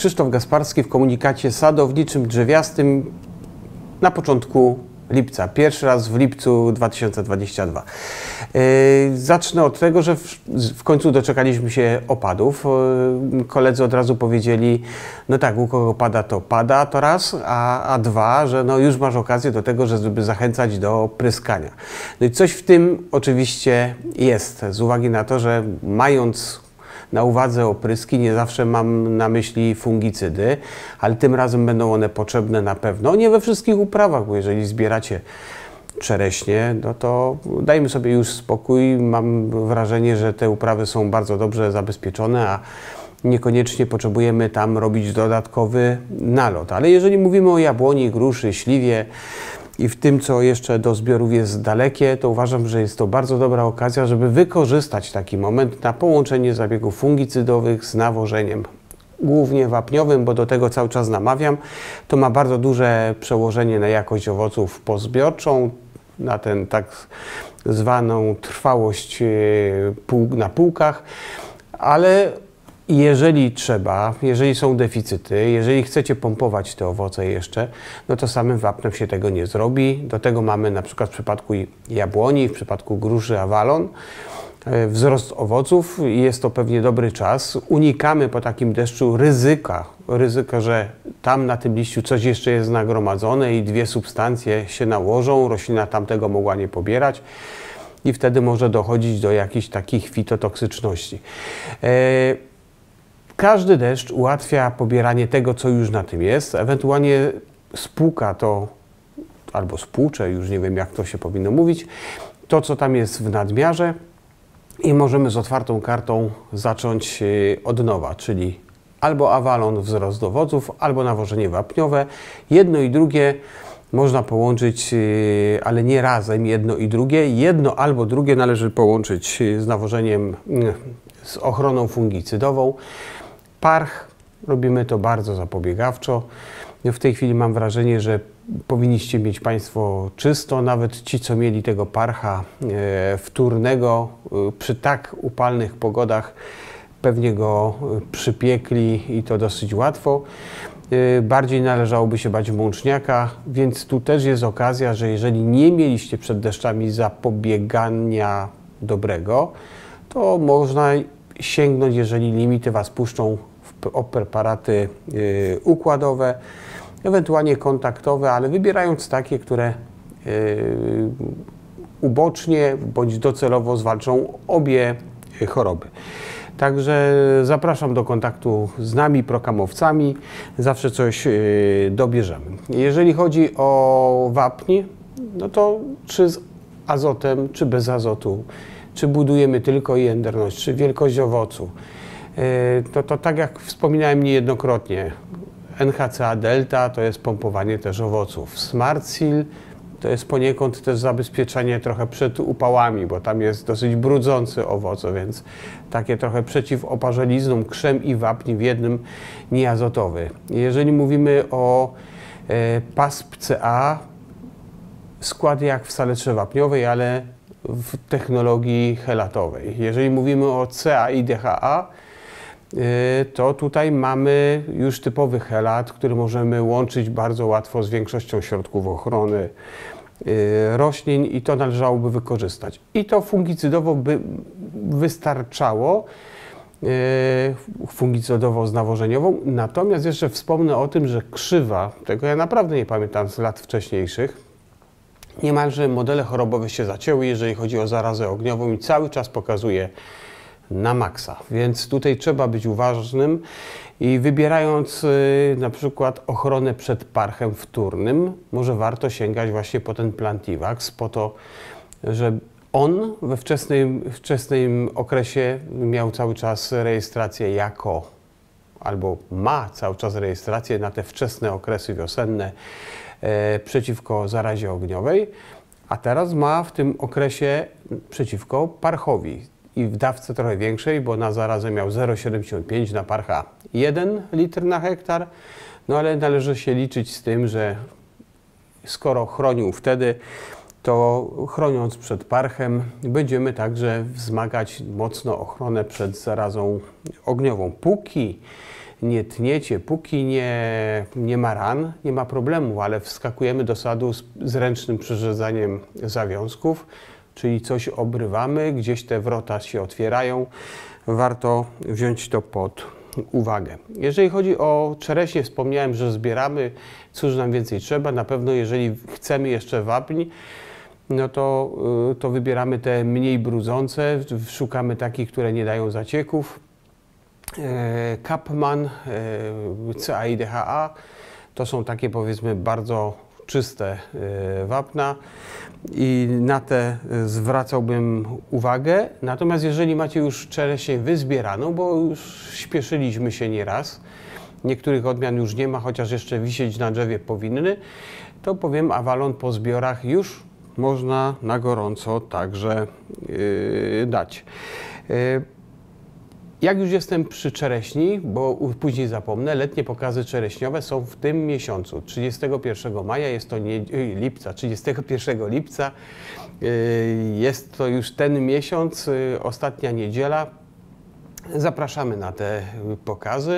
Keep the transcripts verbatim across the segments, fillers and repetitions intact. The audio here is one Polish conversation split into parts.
Krzysztof Gasparski w komunikacie sadowniczym drzewiastym na początku lipca. Pierwszy raz w lipcu dwa tysiące dwudziestego drugiego. Yy, zacznę od tego, że w, w końcu doczekaliśmy się opadów. Yy, koledzy od razu powiedzieli, no tak, u kogo pada, to pada, to raz, a, a dwa, że no już masz okazję do tego, żeby zachęcać do pryskania. No i coś w tym oczywiście jest, z uwagi na to, że mając na uwadze opryski, nie zawsze mam na myśli fungicydy, ale tym razem będą one potrzebne na pewno. Nie we wszystkich uprawach, bo jeżeli zbieracie czereśnie, no to dajmy sobie już spokój. Mam wrażenie, że te uprawy są bardzo dobrze zabezpieczone, a niekoniecznie potrzebujemy tam robić dodatkowy nalot. Ale jeżeli mówimy o jabłoni, gruszy, śliwie i w tym, co jeszcze do zbiorów jest dalekie, to uważam, że jest to bardzo dobra okazja, żeby wykorzystać taki moment na połączenie zabiegów fungicydowych z nawożeniem, głównie wapniowym, bo do tego cały czas namawiam. To ma bardzo duże przełożenie na jakość owoców pozbiorczą, na tę tak zwaną trwałość na półkach, ale jeżeli trzeba, jeżeli są deficyty, jeżeli chcecie pompować te owoce jeszcze, no to samym wapnem się tego nie zrobi. Do tego mamy na przykład w przypadku jabłoni, w przypadku gruszy awalon, wzrost owoców i jest to pewnie dobry czas. Unikamy po takim deszczu ryzyka, ryzyka, że tam na tym liściu coś jeszcze jest nagromadzone i dwie substancje się nałożą, roślina tamtego mogła nie pobierać i wtedy może dochodzić do jakichś takich fitotoksyczności. Każdy deszcz ułatwia pobieranie tego, co już na tym jest, ewentualnie spłuka to, albo spłucze, już nie wiem jak to się powinno mówić, to co tam jest w nadmiarze i możemy z otwartą kartą zacząć od nowa, czyli albo awalon, wzrost owoców, albo nawożenie wapniowe. Jedno i drugie można połączyć, ale nie razem jedno i drugie. Jedno albo drugie należy połączyć z nawożeniem, z ochroną fungicydową. Parch, robimy to bardzo zapobiegawczo. W tej chwili mam wrażenie, że powinniście mieć Państwo czysto, nawet ci, co mieli tego parcha e, wtórnego, e, przy tak upalnych pogodach pewnie go przypiekli i to dosyć łatwo. E, bardziej należałoby się bać mączniaka, więc tu też jest okazja, że jeżeli nie mieliście przed deszczami zapobiegania dobrego, to można sięgnąć, jeżeli limity Was puszczą, o preparaty y, układowe, ewentualnie kontaktowe, ale wybierając takie, które y, ubocznie bądź docelowo zwalczą obie choroby. Także zapraszam do kontaktu z nami, prokamowcami, zawsze coś y, dobierzemy. Jeżeli chodzi o wapń, no to czy z azotem, czy bez azotu, czy budujemy tylko jędrność, czy wielkość owocu, To, to tak jak wspominałem niejednokrotnie, N H C A delta to jest pompowanie też owoców. Smart Seal to jest poniekąd też zabezpieczenie trochę przed upałami, bo tam jest dosyć brudzący owoc, więc takie trochę przeciwoparzeliznom, krzem i wapń w jednym, nieazotowy. Jeżeli mówimy o e, P A S P C A, skład jak w saletrze wapniowej, ale w technologii helatowej. Jeżeli mówimy o C A I D H A, to tutaj mamy już typowy helat, który możemy łączyć bardzo łatwo z większością środków ochrony roślin i to należałoby wykorzystać. I to fungicydowo by wystarczało, fungicydowo-nawożeniową. Natomiast jeszcze wspomnę o tym, że krzywa, tego ja naprawdę nie pamiętam z lat wcześniejszych, niemalże modele chorobowe się zacięły, jeżeli chodzi o zarazę ogniową i cały czas pokazuje na maksa, więc tutaj trzeba być uważnym i wybierając y, na przykład ochronę przed parchem wtórnym, może warto sięgać właśnie po ten Plantivax, po to, że on we wczesnym, wczesnym okresie miał cały czas rejestrację jako, albo ma cały czas rejestrację na te wczesne okresy wiosenne e, przeciwko zarazie ogniowej, a teraz ma w tym okresie przeciwko parchowi. I w dawce trochę większej, bo na zarazę miał zero przecinek siedemdziesiąt pięć, na parcha jeden litr na hektar. No ale należy się liczyć z tym, że skoro chronił wtedy, to chroniąc przed parchem będziemy także wzmagać mocno ochronę przed zarazą ogniową. Póki nie tniecie, póki nie, nie ma ran, nie ma problemu, ale wskakujemy do sadu z, z ręcznym przyrządzaniem zawiązków, czyli coś obrywamy, gdzieś te wrota się otwierają, warto wziąć to pod uwagę. Jeżeli chodzi o czereśnie, wspomniałem, że zbieramy, cóż nam więcej trzeba. Na pewno jeżeli chcemy jeszcze wapń, no to, to wybieramy te mniej brudzące, szukamy takich, które nie dają zacieków. Kapman, C A I D H A to są takie, powiedzmy, bardzo czyste wapna i na te zwracałbym uwagę. Natomiast jeżeli macie już czereśnię wyzbieraną, bo już śpieszyliśmy się nieraz, niektórych odmian już nie ma, chociaż jeszcze wisieć na drzewie powinny, to powiem, Avalon po zbiorach już można na gorąco także yy, dać. Yy, Jak już jestem przy czereśni, bo później zapomnę, letnie pokazy czereśniowe są w tym miesiącu. trzydziestego pierwszego maja, jest to nie, lipca, trzydziestego pierwszego lipca, jest to już ten miesiąc, ostatnia niedziela. Zapraszamy na te pokazy.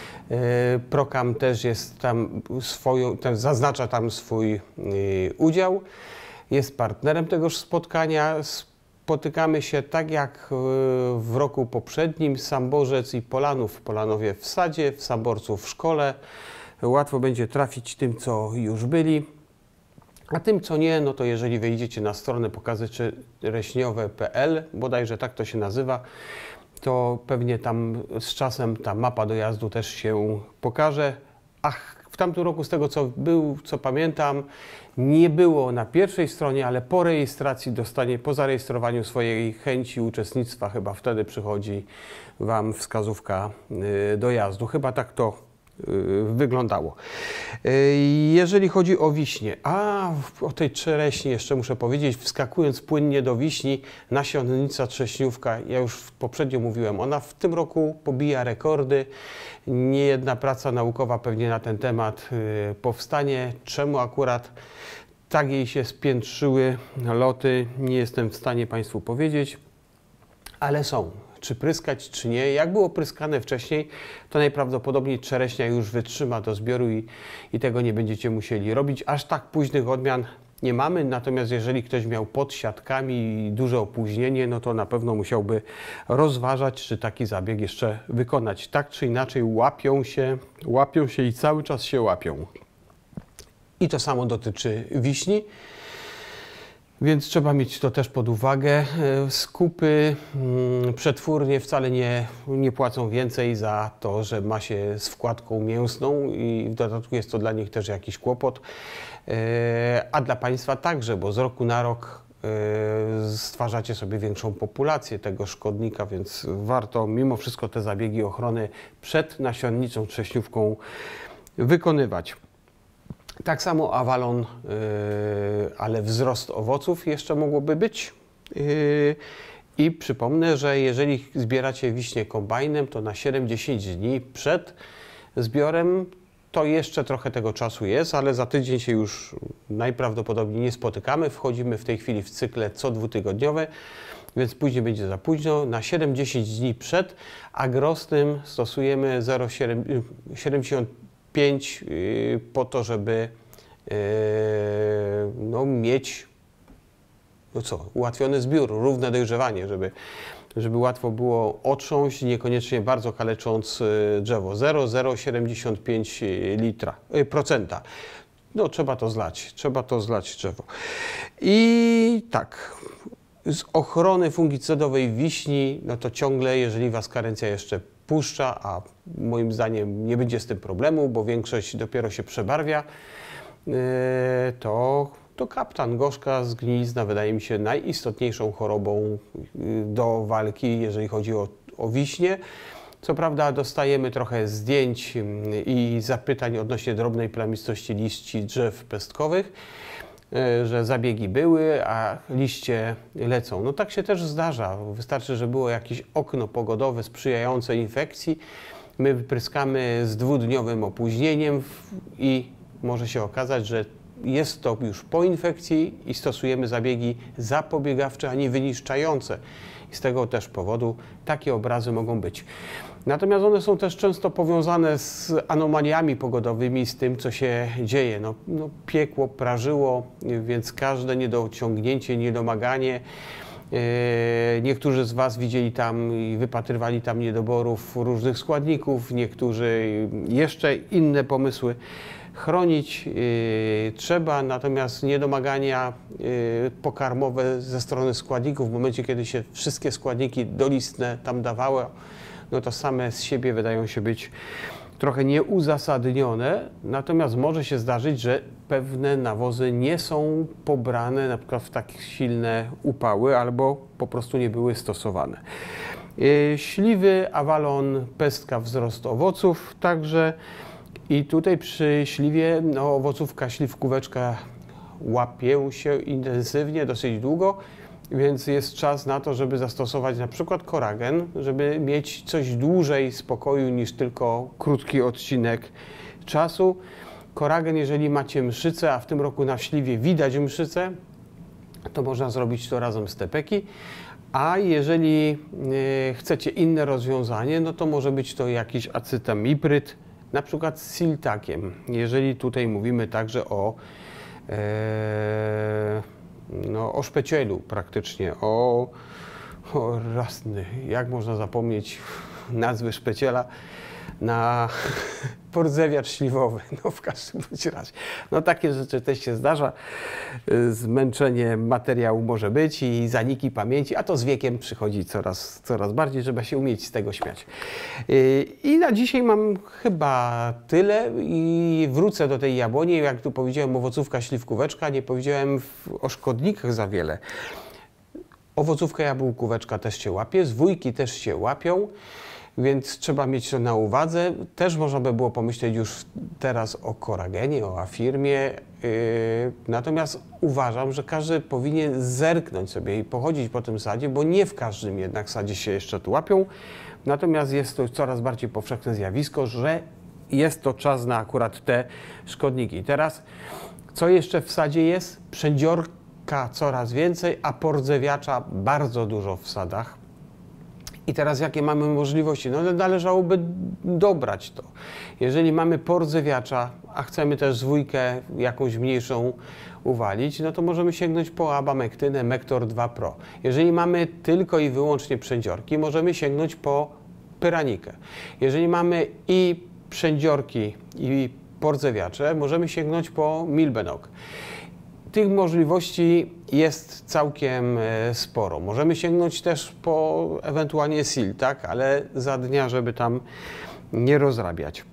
Procam też jest tam swoją, też zaznacza tam swój udział. Jest partnerem tegoż spotkania. Spotykamy się tak jak w roku poprzednim, Samborzec i Polanów. Polanowie w sadzie, w Samborcu w szkole. Łatwo będzie trafić tym, co już byli. A tym, co nie, no to jeżeli wejdziecie na stronę pokazy czereśniowe kropka p l, bodajże tak to się nazywa, to pewnie tam z czasem ta mapa dojazdu też się pokaże. Ach, w tamtym roku, z tego co był, co pamiętam, nie było na pierwszej stronie, ale po rejestracji dostanie, po zarejestrowaniu swojej chęci uczestnictwa, chyba wtedy przychodzi Wam wskazówka dojazdu. Chyba tak to wyglądało. Jeżeli chodzi o wiśnie, a o tej czereśni jeszcze muszę powiedzieć, wskakując płynnie do wiśni, nasionnica trześniówka, ja już poprzednio mówiłem, ona w tym roku pobija rekordy. Niejedna praca naukowa pewnie na ten temat powstanie. Czemu akurat tak jej się spiętrzyły loty, nie jestem w stanie Państwu powiedzieć, ale są. Czy pryskać, czy nie. Jak było pryskane wcześniej, to najprawdopodobniej czereśnia już wytrzyma do zbioru i, i tego nie będziecie musieli robić. Aż tak późnych odmian nie mamy, natomiast jeżeli ktoś miał pod siatkami duże opóźnienie, no to na pewno musiałby rozważać, czy taki zabieg jeszcze wykonać. Tak czy inaczej łapią się, łapią się i cały czas się łapią. I to samo dotyczy wiśni. Więc trzeba mieć to też pod uwagę. Skupy, przetwórnie wcale nie, nie płacą więcej za to, że ma się z wkładką mięsną i w dodatku jest to dla nich też jakiś kłopot. A dla Państwa także, bo z roku na rok stwarzacie sobie większą populację tego szkodnika, więc warto mimo wszystko te zabiegi ochrony przed nasionnicą trześniówką wykonywać. Tak samo Avalon, yy, ale wzrost owoców jeszcze mogłoby być. Yy, I przypomnę, że jeżeli zbieracie wiśnie kombajnem, to na siedem do dziesięciu dni przed zbiorem to jeszcze trochę tego czasu jest, ale za tydzień się już najprawdopodobniej nie spotykamy. Wchodzimy w tej chwili w cykle co dwutygodniowe, więc później będzie za późno. Na siedem do dziesięciu dni przed agrostym stosujemy zero przecinek siedemdziesiąt pięć po to, żeby no, mieć no co, ułatwiony zbiór, równe dojrzewanie, żeby, żeby łatwo było otrząść, niekoniecznie bardzo kalecząc drzewo. zero przecinek zero siedemdziesiąt pięć litra, procenta. No trzeba to zlać, trzeba to zlać drzewo. I tak, z ochrony fungicydowej wiśni, no to ciągle, jeżeli Was karencja jeszcze puszcza, a moim zdaniem nie będzie z tym problemu, bo większość dopiero się przebarwia, to, to kaptan, gorzka zgnilizna wydaje mi się najistotniejszą chorobą do walki, jeżeli chodzi o, o wiśnie. Co prawda dostajemy trochę zdjęć i zapytań odnośnie drobnej plamistości liści drzew pestkowych, że zabiegi były, a liście lecą. No tak się też zdarza. Wystarczy, że było jakieś okno pogodowe sprzyjające infekcji. My wypryskamy z dwudniowym opóźnieniem i może się okazać, że jest to już po infekcji i stosujemy zabiegi zapobiegawcze, a nie wyniszczające. I z tego też powodu takie obrazy mogą być. Natomiast one są też często powiązane z anomaliami pogodowymi, z tym, co się dzieje. No, no, piekło, prażyło, więc każde niedociągnięcie, niedomaganie. Niektórzy z Was widzieli tam i wypatrywali tam niedoborów różnych składników, niektórzy jeszcze inne pomysły. Chronić y, trzeba, natomiast niedomagania y, pokarmowe ze strony składników, w momencie kiedy się wszystkie składniki dolistne tam dawały, no to same z siebie wydają się być trochę nieuzasadnione, natomiast może się zdarzyć, że pewne nawozy nie są pobrane na przykład w tak silne upały albo po prostu nie były stosowane. Yy, śliwy, awalon, pestka, wzrost owoców także i tutaj przy śliwie no, owocówka, śliwkóweczka łapie się intensywnie, dosyć długo, więc jest czas na to, żeby zastosować na przykład koragen, żeby mieć coś dłużej spokoju niż tylko krótki odcinek czasu. Koragen, jeżeli macie mszycę, a w tym roku na śliwie widać mszycę, to można zrobić to razem z tepeki. A jeżeli y, chcecie inne rozwiązanie, no to może być to jakiś acetamipryd, na przykład z siltakiem. Jeżeli tutaj mówimy także o e, no, o szpecielu praktycznie, o, o rasny, jak można zapomnieć nazwy szpeciela na pordzewiacz śliwowy, no w każdym bądź razie. No takie rzeczy też się zdarza, zmęczenie materiału może być i zaniki pamięci, a to z wiekiem przychodzi coraz, coraz bardziej, trzeba się umieć z tego śmiać. I na dzisiaj mam chyba tyle i wrócę do tej jabłoni, jak tu powiedziałem, owocówka, śliwkóweczka, nie powiedziałem o szkodnikach za wiele. Owocówka, jabłkóweczka też się łapie, zwójki też się łapią, więc trzeba mieć to na uwadze. Też można by było pomyśleć już teraz o koragenie, o afirmie. Yy, natomiast uważam, że każdy powinien zerknąć sobie i pochodzić po tym sadzie, bo nie w każdym jednak sadzie się jeszcze tu łapią. Natomiast jest to coraz bardziej powszechne zjawisko, że jest to czas na akurat te szkodniki. Teraz, co jeszcze w sadzie jest? Przędziorka coraz więcej, a pordzewiacza bardzo dużo w sadach. I teraz jakie mamy możliwości? No należałoby dobrać to. Jeżeli mamy pordzewiacza, a chcemy też zwójkę jakąś mniejszą uwalić, no to możemy sięgnąć po abamektynę Mektor dwa Pro. Jeżeli mamy tylko i wyłącznie przędziorki, możemy sięgnąć po pyranikę. Jeżeli mamy i przędziorki, i pordzewiacze, możemy sięgnąć po Milbenok. Tych możliwości jest całkiem sporo. Możemy sięgnąć też po ewentualnie sil, tak? Ale za dnia, żeby tam nie rozrabiać.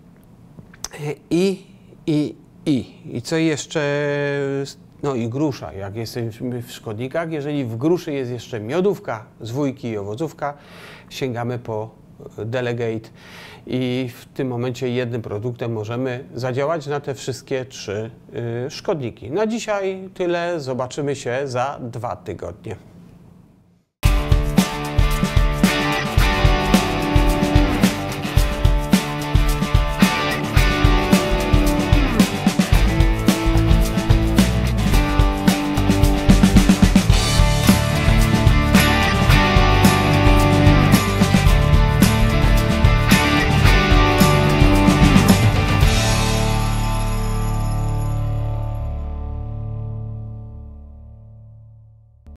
I, i, i. I co jeszcze? No i grusza, jak jesteśmy w szkodnikach. Jeżeli w gruszy jest jeszcze miodówka, zwójki i owocówka, sięgamy po Delegate i w tym momencie jednym produktem możemy zadziałać na te wszystkie trzy y, szkodniki. Na dzisiaj tyle, zobaczymy się za dwa tygodnie.